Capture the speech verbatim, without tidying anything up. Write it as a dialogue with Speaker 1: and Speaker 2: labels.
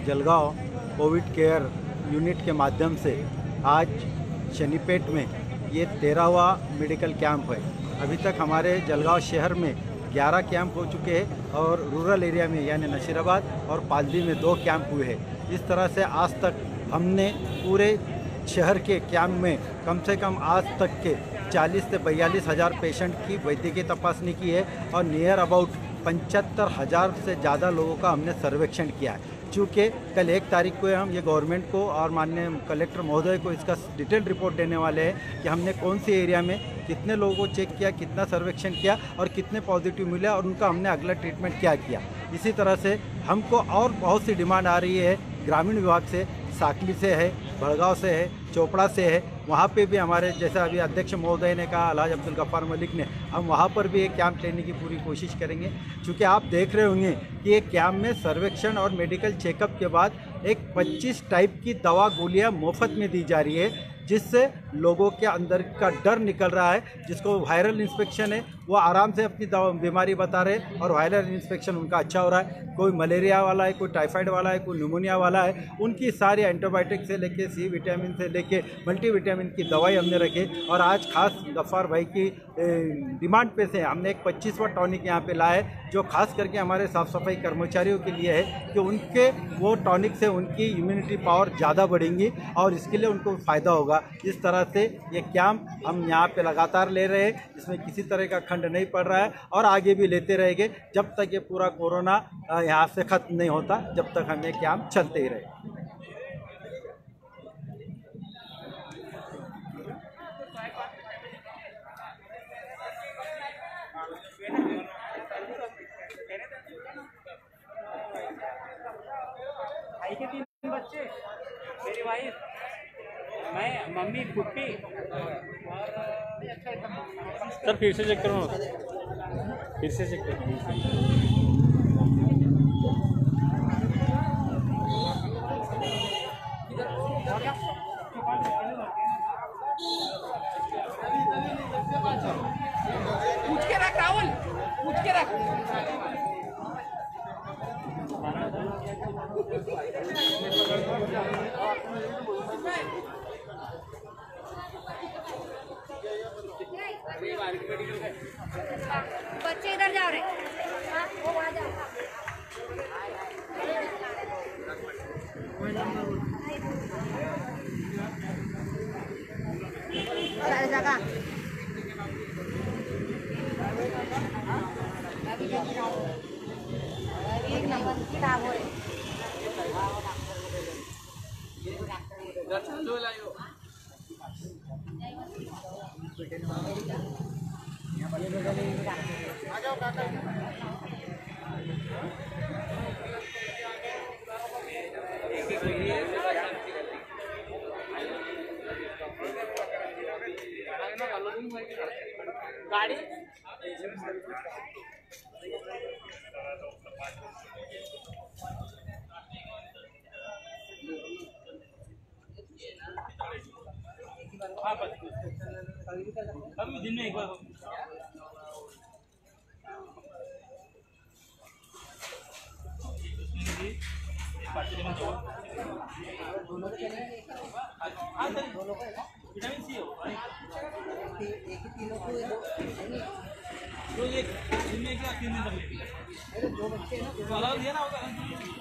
Speaker 1: Jalgaon Covid care unit के माध्यम से आज शनिपेट में ये तेरहवा मेडिकल कैंप है। अभी तक हमारे जलगांव शहर में ग्यारह कैंप हो चुके हैं और रूरल एरिया में यानी नशीराबाद और पालदी में दो कैंप हुए हैं। इस तरह से आज तक हमने पूरे शहर के कैंप में कम से कम आज तक के चालीस से बयालीस हज़ार पेशेंट की वैद्यकीय तपासनी की है और नियर अबाउट पचहत्तर हज़ार से ज़्यादा लोगों का हमने सर्वेक्षण किया है। चूँकि कल एक तारीख को हम ये गवर्नमेंट को और माननीय कलेक्टर महोदय को इसका डिटेल रिपोर्ट देने वाले हैं कि हमने कौन सी एरिया में कितने लोगों को चेक किया, कितना सर्वेक्षण किया और कितने पॉजिटिव मिले और उनका हमने अगला ट्रीटमेंट क्या किया। इसी तरह से हमको और बहुत सी डिमांड आ रही है ग्रामीण विभाग से, साकली से है, भड़गांव से है, चोपड़ा से है। वहाँ पे भी हमारे जैसा अभी अध्यक्ष महोदय ने कहा, अलहाज अब्दुल गफ्फार मलिक ने, हम वहाँ पर भी एक कैंप लेने की पूरी कोशिश करेंगे। क्योंकि आप देख रहे होंगे कि एक कैंप में सर्वेक्षण और मेडिकल चेकअप के बाद एक पच्चीस टाइप की दवा गोलियाँ मुफ्त में दी जा रही है, जिससे लोगों के अंदर का डर निकल रहा है। जिसको वायरल इन्फेक्शन है वो आराम से अपनी दवा बीमारी बता रहे हैं और वायरल इन्फेक्शन उनका अच्छा हो रहा है। कोई मलेरिया वाला है, कोई टाइफाइड वाला है, कोई न्यूमोनिया वाला है, उनकी सारी एंटीबायोटिक से लेके सी विटामिन से लेके मल्टीविटामिन की दवाई हमने रखी। और आज खास गफ्फार भाई की डिमांड पे से हमने एक पच्चीसवां टॉनिक यहाँ पे लाया है, जो खास करके हमारे साफ़ सफाई कर्मचारियों के लिए है कि उनके वो टॉनिक से उनकी इम्यूनिटी पावर ज़्यादा बढ़ेंगी और इसके लिए उनको फ़ायदा होगा। इस तरह से ये कैंप हम यहाँ पे लगातार ले रहे हैं, इसमें किसी तरह का खंड नहीं पड़ रहा है और आगे भी लेते रहेंगे जब तक ये पूरा कोरोना यहाँ से ख़त्म नहीं होता, जब तक हमें कैंप चलते ही रहे।
Speaker 2: भाई के तीन बच्चे, मेरी वाइफ, मैं, मम्मी, पुट्टी और
Speaker 3: सर फिर से चेक करो, फिर से चेक करो।
Speaker 2: पूछ के रख राहुल, पूछ के रख।
Speaker 4: बच्चे इधर जाओ रे, हाँ वो वहाँ जाओ। जगह एक नंबर किताब हो रही
Speaker 2: गाड़ी अभी दिन में एक बार विटामिन सी हो एक ही तीनों को तो एक दिन में क्या तीन दिन तक दो बच्चे ना अलग दिया ना होगा।